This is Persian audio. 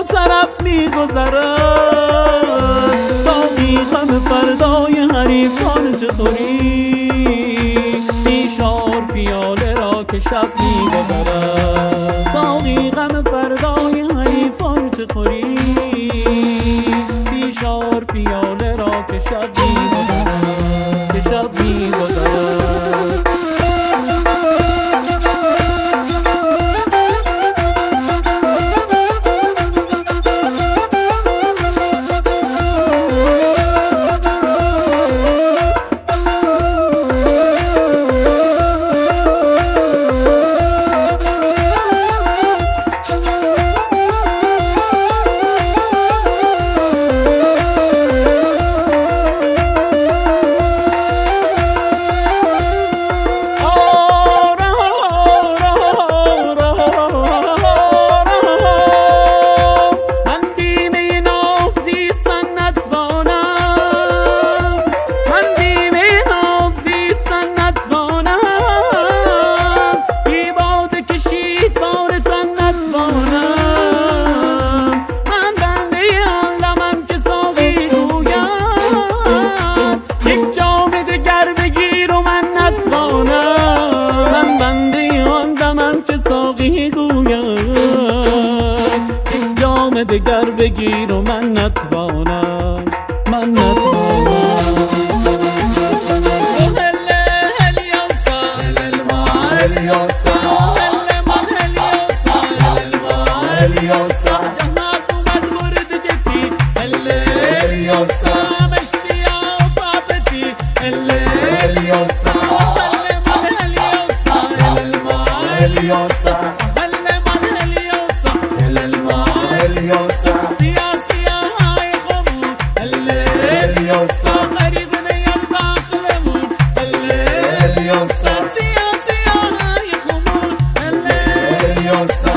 طرف میگذرد. ساقی غم فردای حریفان چه خوری، بیشار پیاله را که شب میگذرد. ساقی غم فردای حریفان چه خوری، بیشار پیاله را که شب میگذرد، که شب میگذرد. ساقی گوید یک جام دگر بگیر و من نتوانم، من نتوانم. جهاز اومد مورد جدی مش سیاه و بابتی اليوسا سياسي هاي خمود اليوسا قريب نيم داخل مود اليوسا سياسي هاي خمود اليوسا